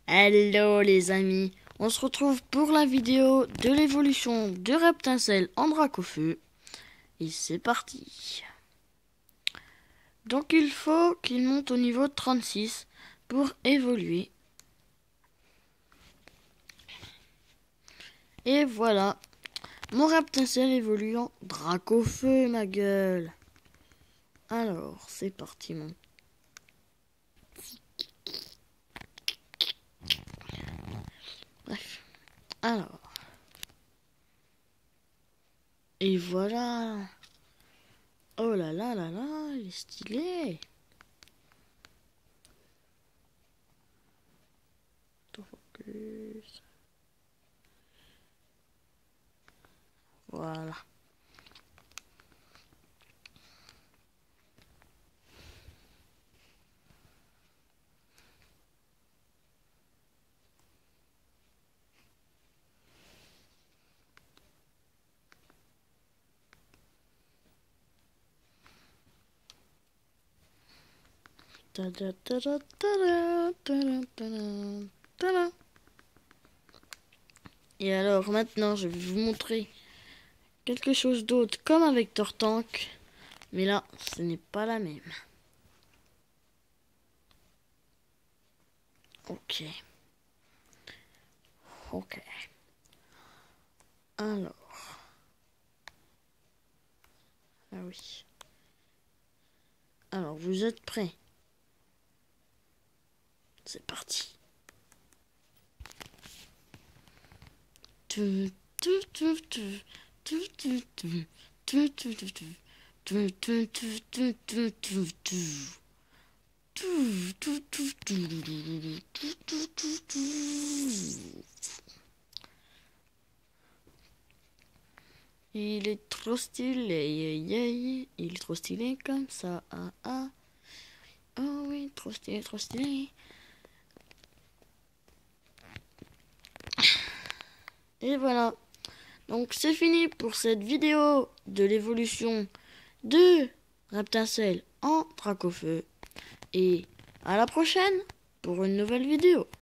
Hello les amis, on se retrouve pour la vidéo de l'évolution de Reptincelle en Dracofeu. Et c'est parti. Donc il faut qu'il monte au niveau 36 pour évoluer. Et voilà, mon Reptincelle évolue en Dracofeu ma gueule. Alors c'est parti mon. Bref, alors. Et voilà. Oh là là là là, il est stylé. Focus. Voilà. Tada, tada, tada, tada, tada, tada. Et alors maintenant je vais vous montrer quelque chose d'autre comme avec Tortank. Mais là ce n'est pas la même. Ok. Ok. Alors. Ah oui. Alors vous êtes prêts? C'est parti. Il est trop stylé, il est trop stylé comme ça. Ah, ah. Oh oui, trop stylé, trop stylé. Et voilà. Donc c'est fini pour cette vidéo de l'évolution de Reptincelle en Dracofeu. Et à la prochaine pour une nouvelle vidéo.